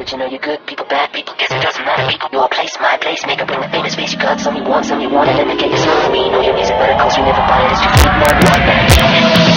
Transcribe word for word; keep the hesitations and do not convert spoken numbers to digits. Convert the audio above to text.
but you know you're good. People bad, people guess it doesn't matter. People, your place, my place. Make up in the famous face. You got some you want, some you want, and then they get you some. We know your music, but of course we never buy it. It's too cheap, not one bad.